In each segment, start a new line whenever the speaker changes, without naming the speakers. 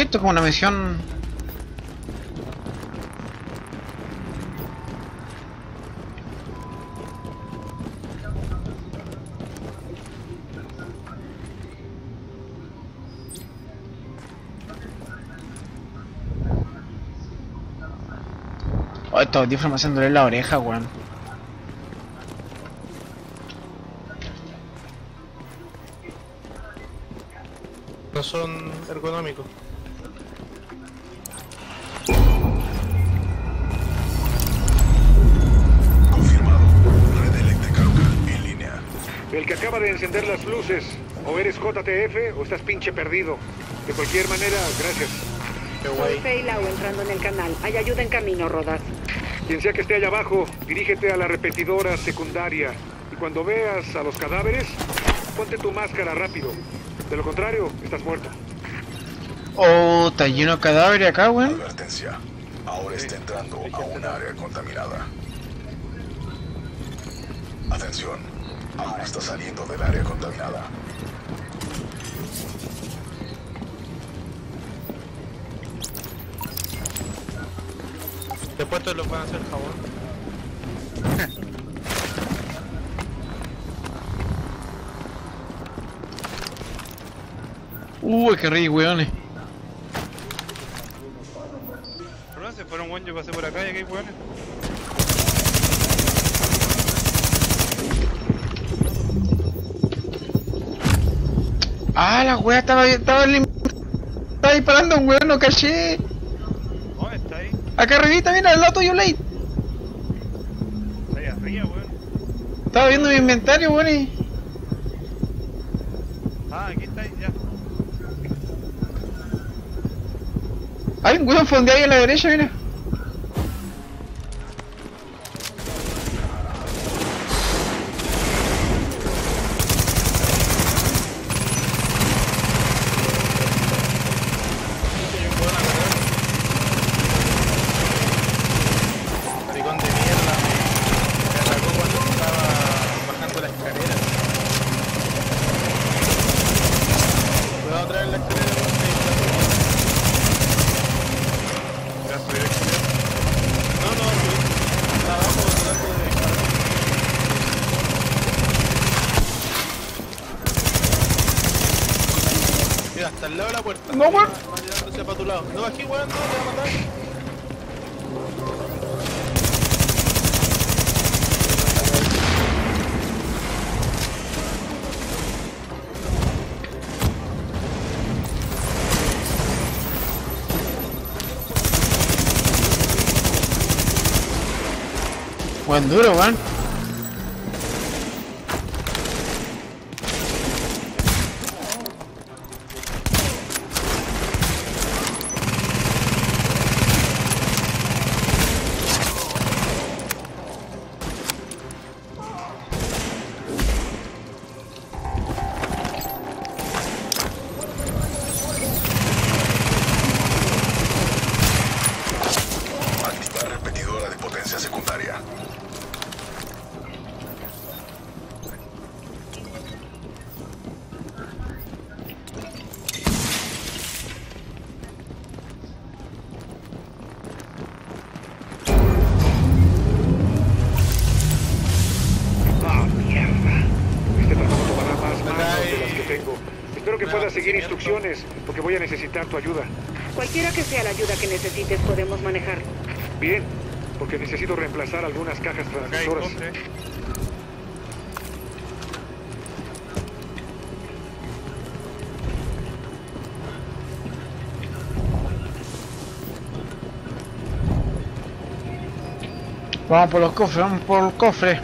¿Qué esto es como una misión? Oh, estos audífonos me hacen doler la oreja, weón.
No son ergonómicos.
Confirmado. Red eléctrica local en línea.
El que acaba de encender las luces. O eres JTF o estás pinche perdido. De cualquier manera, gracias.
Qué
Soy
guay.
Fei Lau entrando en el canal. Hay ayuda en camino, Rodas.
Quien sea que esté allá abajo, dirígete a la repetidora secundaria. Y cuando veas a los cadáveres, ponte tu máscara rápido. De lo contrario, estás muerto.
Oh, está lleno de cadáveres acá, weón.
Advertencia. Ahora está entrando a un área contaminada. Atención. Aún está saliendo del área contaminada.
Después te los van a hacer jabón.
Qué rico, weones.
Perdón, se fueron, weón, yo pasé por acá y aquí hay weones.
Ah, la wea estaba disparando a un weón, no caché.
¿Dónde está ahí?
Acá arribita, mira, al lado tuyo, Blade.
Está ahí arriba, weón.
Estaba viendo mi inventario, weón, y...
Ah, aquí está ahí, ya.
Hay un weón fondeado ahí a la derecha, mira.
Maricón de mierda, me atacó cuando estaba bajando la escalera. Cuidado otra vez la escalera, weón.
Ya estoy aquí.
No, está abajo tratando de disparar. Mira, hasta al lado de la puerta.
No, weón.
Va tirándose para tu lado. No, aquí, weón, no, te va a matar.
Weón duro, weón.
Activar repetidora de potencia secundaria.
¡Ah, mierda! Este trabajo tomará más manos de las que tengo. Espero que puedas seguir instrucciones, porque voy a necesitar tu ayuda.
Cualquiera que sea la ayuda que necesites, podemos manejarlo.
Bien, porque necesito reemplazar algunas cajas
Acá hay
transmisoras.
cofre.
Vamos por los cofres, vamos por el cofre.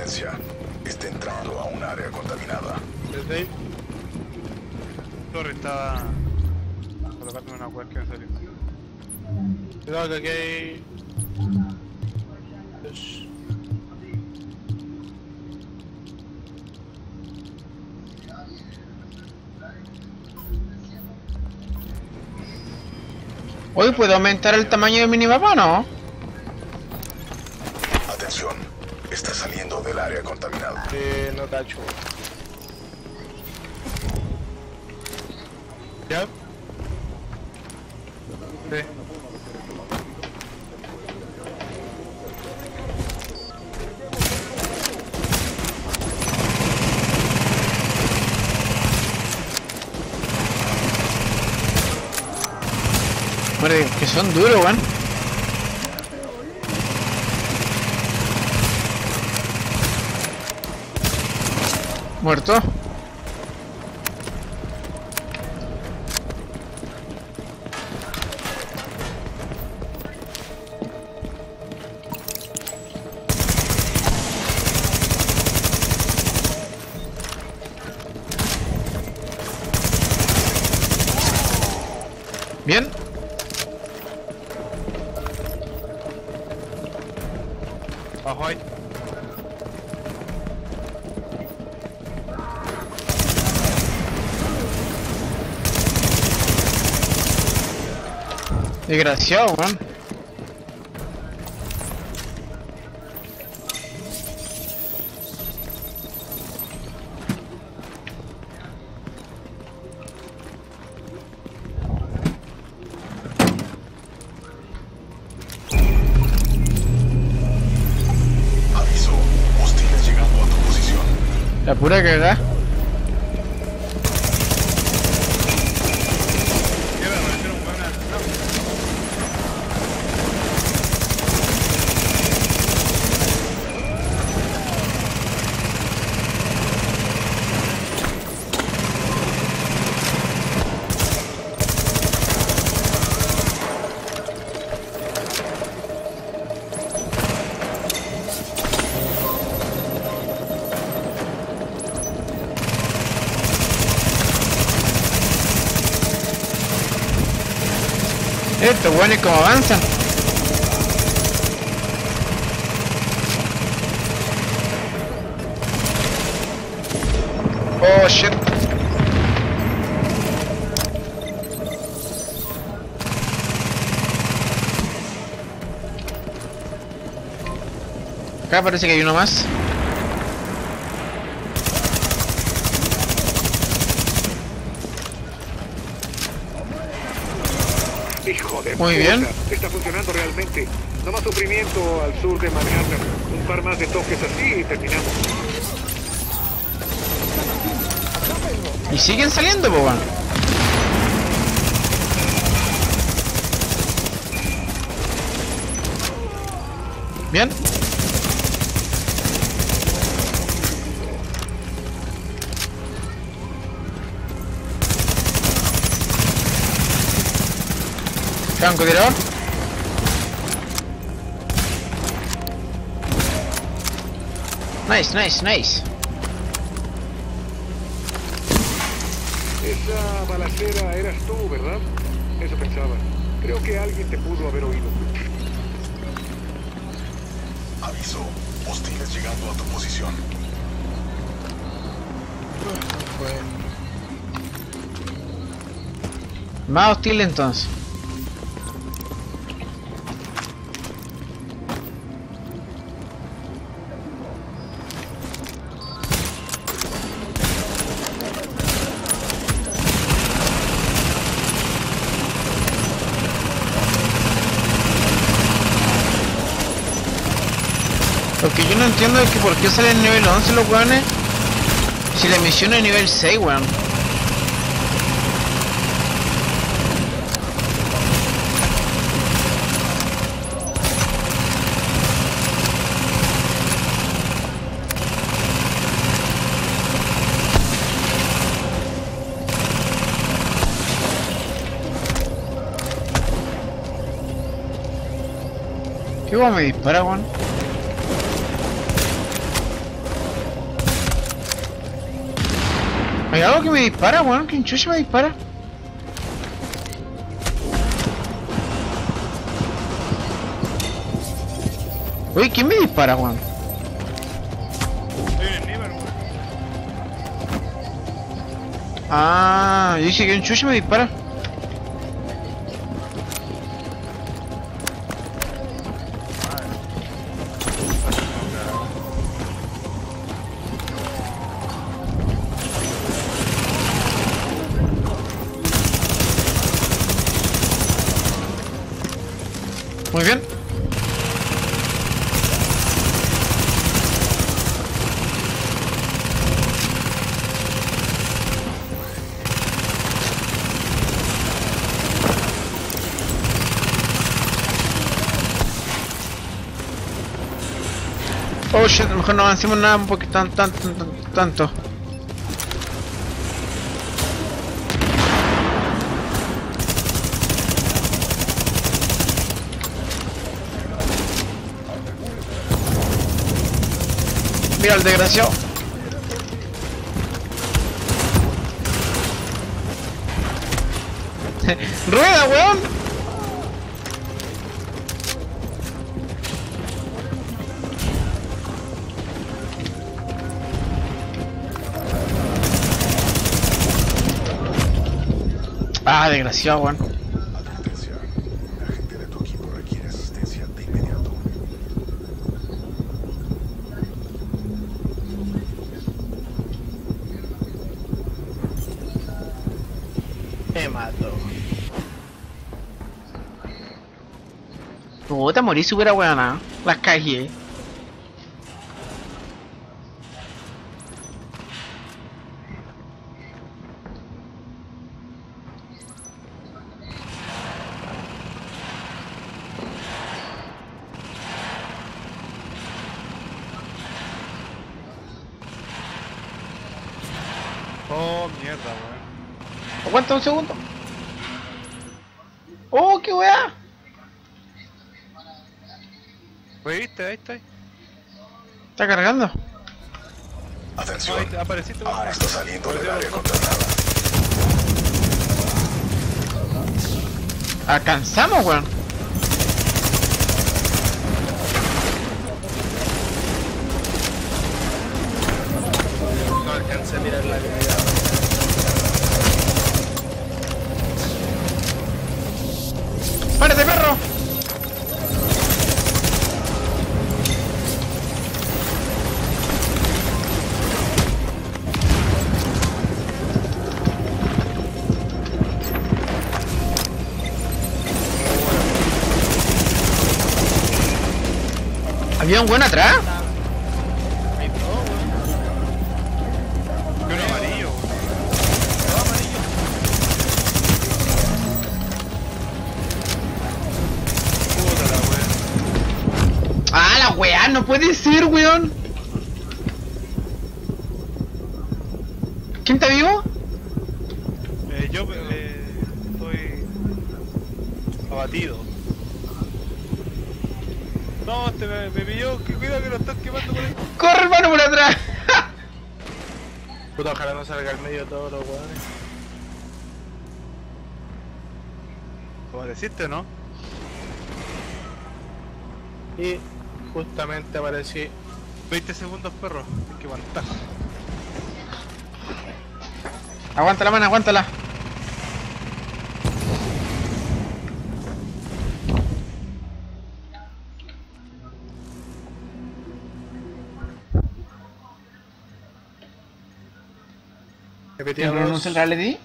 advertencia. Está entrando a un área contaminada.
Desde ahí.
Sorry, estaba colocándome una web que me salió.
Cuidado que aquí hay...
Hoy puedo aumentar el tamaño del minimapa, ¿no?
Atención, está saliendo del área contaminada.
No cacho. ¿Ya? Sí.
Muerde, que son duros, weón. Muerto. Bien.
Abajo ahí.
Desgraciado, weón.
Aviso, hostiles llegando a tu posición.
La pura cagada.
Quiero aparecer un buen asesinado.
Estos weones como avanzan. Oh shit. Acá parece que hay uno más.
Hijo de
Muy
puta,
bien.
está funcionando realmente. No más sufrimiento al sur de Manhattan. Un par más de toques así y terminamos.
Y siguen saliendo, po, weón. Bien. Francotirador. Nice, nice, nice.
Esa balacera eras tú, ¿verdad? Eso pensaba. Creo que alguien te pudo haber oído.
Aviso, hostiles llegando a tu posición.
Más hostil entonces. Lo que yo no entiendo es que por qué sale el nivel 11 los weones si la misión es nivel 6, weón. ¿Qué weón me dispara, weón? Hay algo que me dispara, weón. ¿Quién chucha me dispara? Uy, ¿quién me dispara, weón?
Estoy en el nivel, weón.
Ah, yo dije que un chucha me dispara. Muy bien. Oh shit, mejor no avancemos nada porque tanto. Mira el desgraciado. ¡Rueda, weón! Ah, desgraciado, weón.
Atención. La gente de tu equipo requiere asistencia de inmediato.
Me mató.
Puta, morí si hubiera weón, las cagué.
Oh, mierda, weón.
Aguanta un segundo. Oh, qué weá.
¿Viste? Ahí está.
Está cargando.
Atención.
Ahí apareciste, weón.
Ahora está saliendo del área controlada.
Alcanzamos, weón.
No alcancé a mirar la vida.
¡Párate, perro! ¿Había un buen atrás?
Hay todo, weón.
Y un amarillo, weón.
Todo amarillo.
Puta la weón.
¡Ah, la weá! ¡No puede ser, weón! ¿Quién está vivo?
Yo estoy abatido. No, este me pilló. Que cuidado que lo están quemando por ahí.
¡Corre, hermano, por atrás!
Puta, ojalá no salga al medio todos los weones.
Como deciste, ¿no?
Y justamente aparecí.
20 segundos, perro. Hay que aguantar.
Aguántala, man, aguántala.
Repetíamos.
¿No se le di?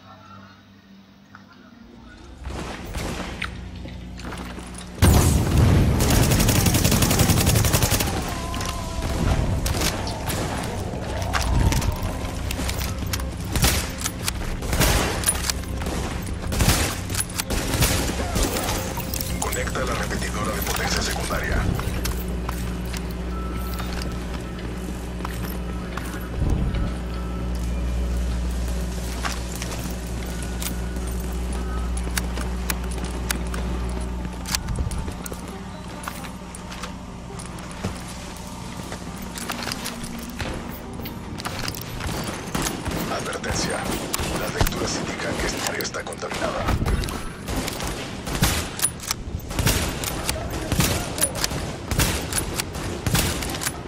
Conecta la repetidora de potencia secundaria.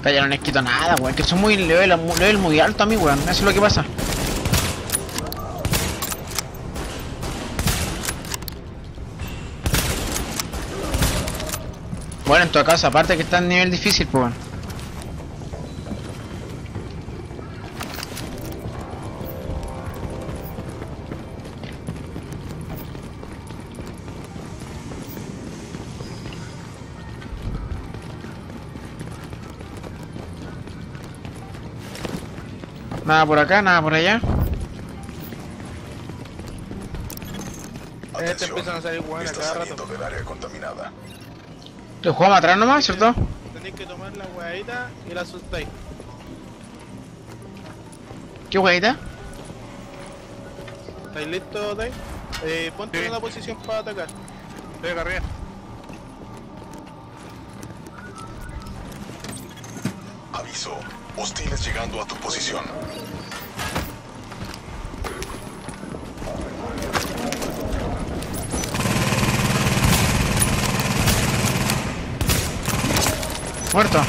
Pero ya no les quito nada, weón. Que son muy level muy alto a mí, weón. Eso es lo que pasa. Bueno, en todo caso, aparte que está en nivel difícil, pues bueno. Nada por acá, nada por allá.
Empiezan a salir hueones
está
cada rato.
saliendo del área contaminada.
Lo jugamos atrás nomás, ¿cierto?
Tenéis que tomar la hueadita y la soltáis.
¿Qué huevita?
¿Estáis listos, Dave? Ponte
Sí.
en una posición para atacar.
Estoy acá arriba.
Aviso. Hostiles llegando a tu posición.
Muerto.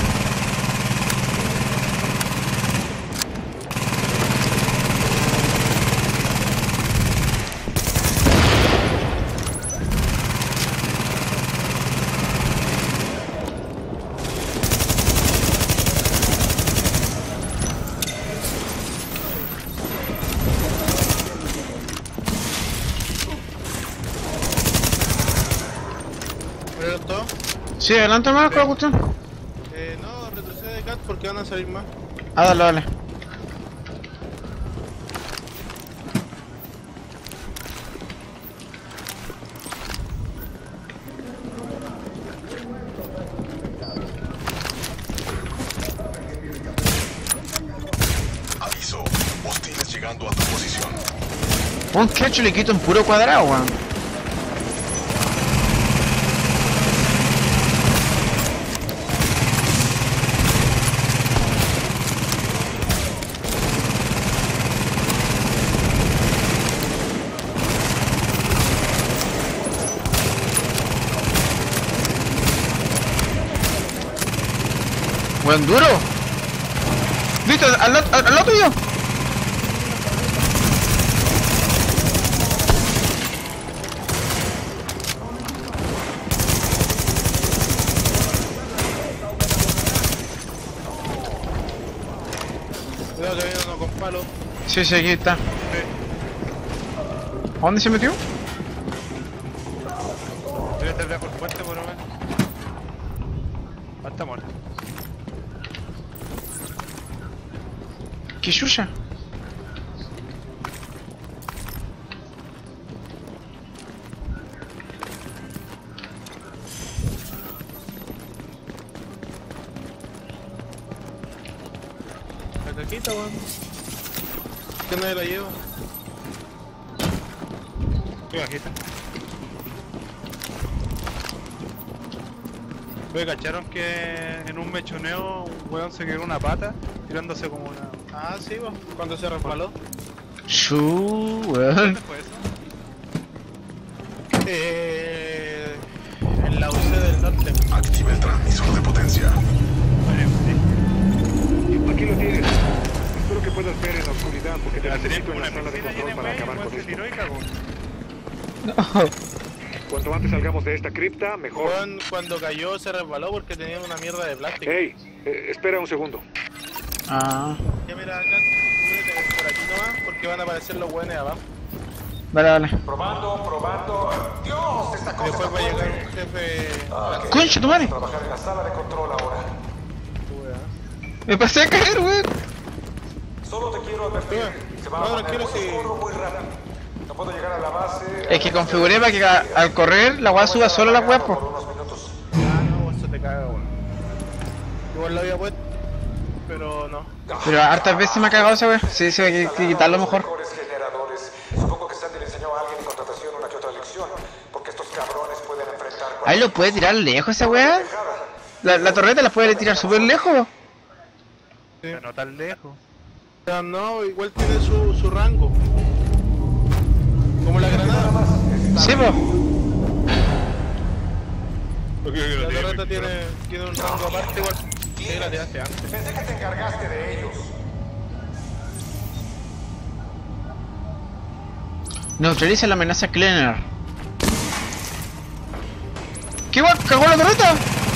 ¿Murieron todos?
Sí, adelante más con la cuestión.
No, retrocede Cat porque van a salir más.
Ah, dale, dale.
Aviso. Hostiles llegando a tu posición.
Un quecho le quito en puro cuadrado, weón. Buen duro. Listo, al lado tuyo.
Cuidado que viene uno con palo.
Sí, sí, aquí está. ¿A dónde se metió?
Debe estar debajo del puente por lo menos. Ah, está muerto.
¿Qué chucha?
La caquita, weón. ¿Qué nadie la lleva?
Estoy aquí. Oye, ¿cacharon que en un mechoneo un weón se quedó una pata tirándose como una...
Ah, sí, weón. Cuando se resbaló.
Chu, weón.
¿Dónde fue eso?
En la UC del norte.
Activa el transmisor de potencia.
Vale, sí.
Aquí lo tienes. Espero que puedas ver en la oscuridad porque te
La tenía
necesito
como
en la
una
sala de
piscina llena
control para
de
acabar
weón,
con
se
esto.
tiró y cagó.
Cuanto antes salgamos de esta cripta, mejor.
Weón, cuando cayó se resbaló porque tenía una mierda de plástico.
Hey, espera un segundo.
Ah,
Ya mira acá, cúbrete por aquí nomás porque van a aparecer los weones abajo.
dale, dale.
Probando. Dios, esta cosa
Después
está
va a llegar
fuerte.
un jefe.
Concha, tu madre.
Trabajar en la sala de control ahora.
Me pasé a caer, weón.
Solo te quiero advertir. Se va a
No,
poner
tranquilo,
muy
sí.
oscuro muy rápido. No puedo llegar a la base.
Es que configuré para que al correr la weá suba solo la weá,
por
po.
unos minutos.
Ah, no, eso te caga, weón. Igual lo había puesto, pero no.
Pero hartas veces me ha cagado esa weá. Sí, sí, hay que quitarlo mejor.
Mejores generadores. Supongo que Sandy le enseñó a alguien en contratación una que otra lección. Porque estos cabrones pueden enfrentar.
Ahí lo puede tirar lejos esa weá. La torreta la puede tirar súper lejos.
Pero no tan lejos.
Ya no, igual tiene su rango. Como la granada.
Sí, po.
Porque yo
La
lo
torreta
tengo.
tiene un rango aparte igual. Sí, la tiraste antes.
Pensé que te encargaste de ellos.
Neutraliza la amenaza Cleaner. ¿Qué va? ¿Cagó la torreta?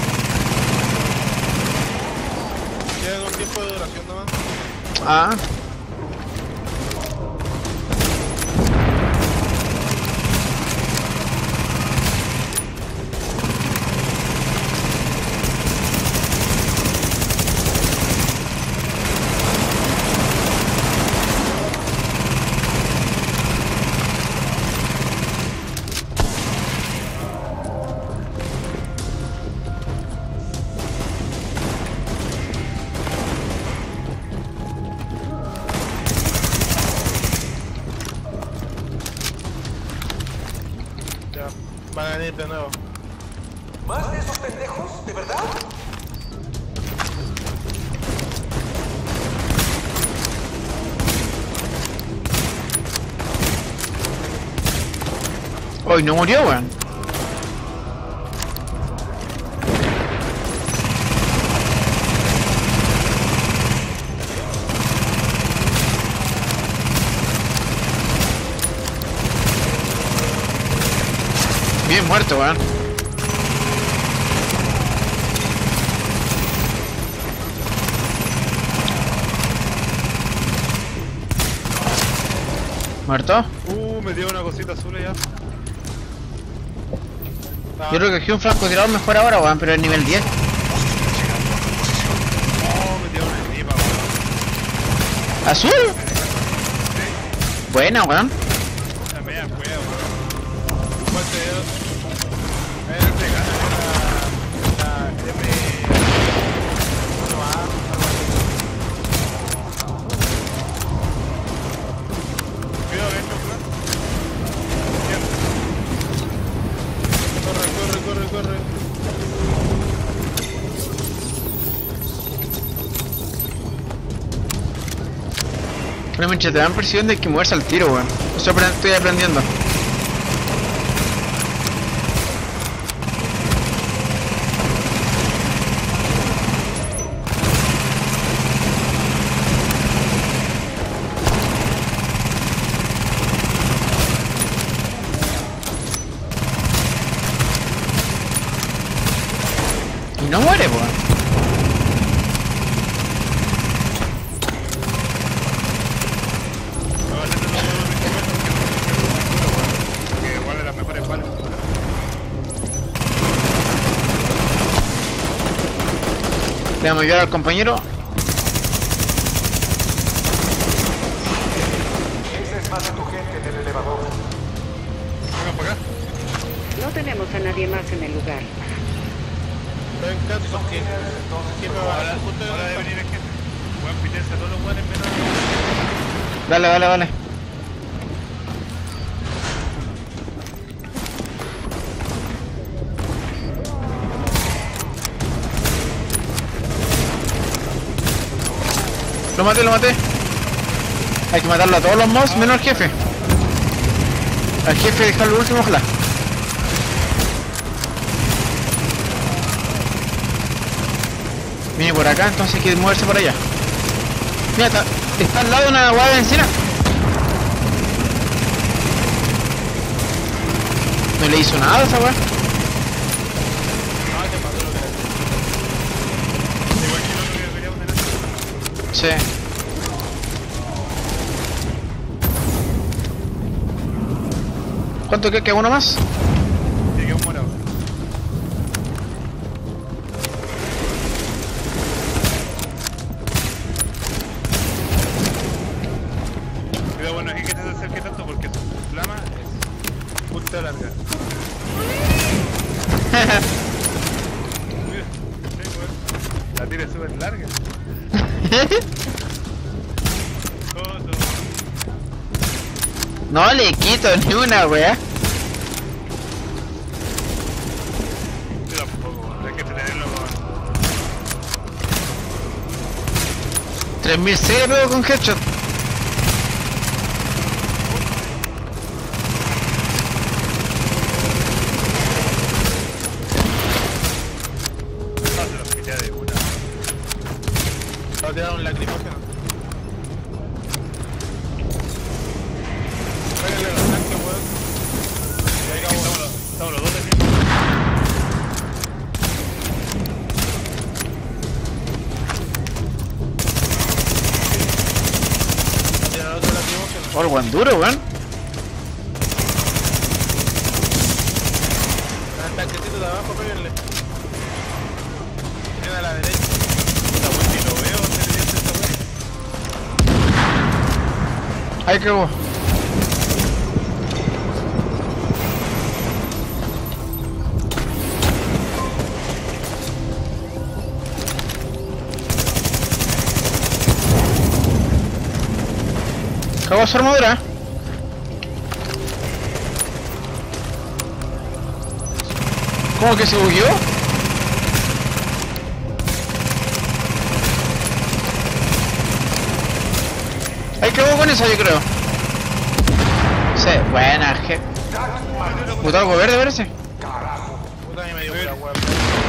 Queda un tiempo de duración nomás.
Ah.
Ya, van a venir de nuevo.
¿Más de esos pendejos? ¿De verdad?
Hoy no murió, weón. Bien muerto, weón. ¿Muerto?
Me dio una cosita azul ya.
Yo creo que aquí un francotirador mejor ahora, weón, pero es nivel 10.
Oh, me dio una snipa, weón.
¿Azul? Buena, weón.
La media cueva, weón.
¿Cuál te dio? Te gana la M1A.
Cuidado dentro, weón.
Corre.
Pero mientras te dan presión de que moverse al tiro, weón. Eso estoy aprendiendo. Y no muere, weón.
Me va a hacer de nuevo mi instrumento porque igual de las mejores balas.
Le vamos a ayudar al compañero.
Esa es más de tu gente en el elevador.
Vengan para acá.
No tenemos a nadie más en el lugar.
Ven, Catson, ¿quién me va a
Ahora,
dar justo
ahora debe
de
venir el jefe. Weón, pítense a todos los weones menos.
Dale. Lo maté. Hay que matarlo a todos los mobs menos al jefe. Al jefe dejarlo último, ojalá. Viene por acá, entonces hay que moverse por allá. Mira, está al lado de una guada de encina. No le hizo nada a esa weá.
Igual que el otro día peleamos en el.
Sí. ¿Cuánto queda? ¿Uno más?
Llegué a un morado. Cuidado, bueno, aquí que te acerque tanto porque su flama es ultra larga. Mira, sí, weón. La tira es súper larga. Todo.
No le quito ni una, weá.
Yo tampoco, hay que tenerlo con.
3006 le pego con headshot.
No se los quité de una.
weón duro, weón.
Al tanquecito de abajo, péguenle. Tiene a la derecha. Puta, weón, ni lo veo, ¿dónde le diste esta weón?
Ahí cagó. Cagó su armadura. ¿Cómo que se bugueó? Ahí cagó con esa, yo creo. Sí, buena, je. Puta algo verde, parece.
Puta, a mí me dio la weón.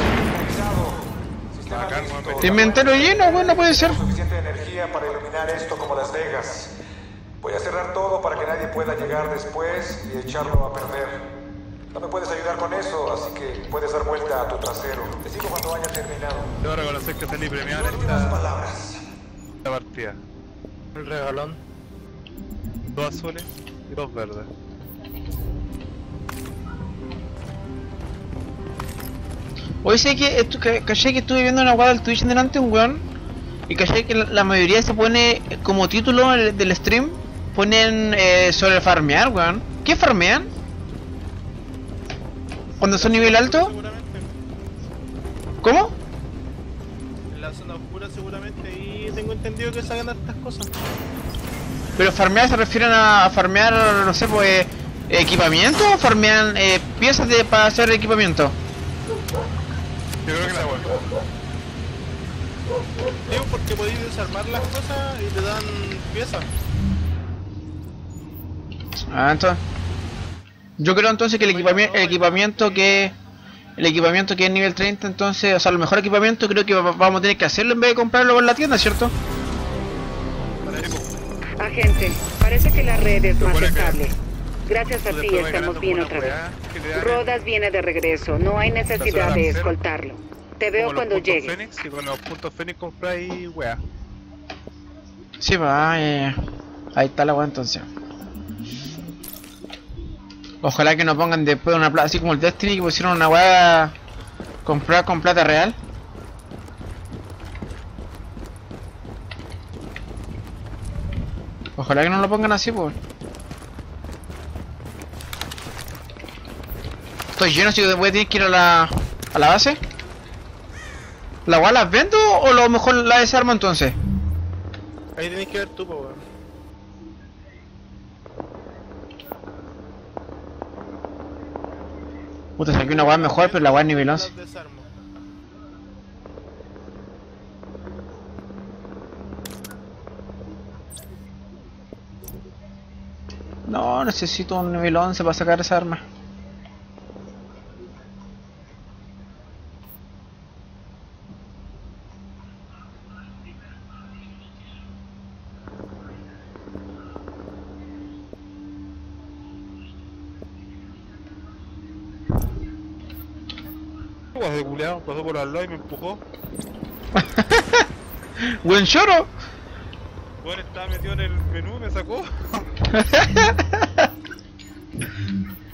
Bacán,
Te inventaron lleno, weón, no puede ser.
Suficiente energía para iluminar esto como Las Vegas. Voy a cerrar todo para que nadie pueda llegar después y echarlo a perder. No me puedes ayudar con eso, así que puedes dar vuelta a tu trasero. Te sigo cuando haya terminado.
Debo reconocer que salí premiado en
Últimas
esta
palabras.
partida.
El regalón.
2 azules y 2 verdes.
Hoy sé que caché que estuve viendo una guada del Twitch delante un weón. Y caché que la mayoría se pone como título del stream. Ponen sobre farmear, weón. ¿Qué farmean? ¿Cuando son nivel alto?
Seguramente.
¿Cómo?
En la zona oscura seguramente y tengo entendido que sacan estas cosas.
Pero farmear se refieren a farmear, no sé, pues equipamiento o farmean piezas para hacer equipamiento.
Yo creo que la vuelta.
Digo porque podéis desarmar las cosas y te dan piezas.
Ah, entonces. Yo creo entonces que el equipamiento que es nivel 30, entonces, o sea, el mejor equipamiento creo que vamos a tener que hacerlo en vez de comprarlo en la tienda, ¿cierto?
Agente, parece que la red es más
Supone que-
estable. Gracias a
Tú
ti
después vas
estamos
ganando
bien
como
otra
una
vez.
weá que te dan
Rodas viene de regreso, no hay necesidad de
cero.
escoltarlo. Te veo
como los
cuando
puntos
llegue.
Fénix, y con los puntos Fénix compráis weá.
Sí, va, ahí está la weá entonces. Ojalá que nos pongan después una plata, así como el Destiny, que pusieron una weá comprar con plata real. Ojalá que no lo pongan así, pues. Estoy lleno, si voy a tener que ir a la base. ¿La weá las vendo o lo mejor la desarmo entonces?
Ahí tenéis que ver tú, po, weón.
Puta, saqué una weá mejor, pero la weá es nivel 11.
Las desarmo.
No, necesito un nivel 11 para sacar esa arma.
Guas de culeado, pasó por al lado y me empujó.
¡Buen choro!
Bueno, estaba metido en el menú, me sacó.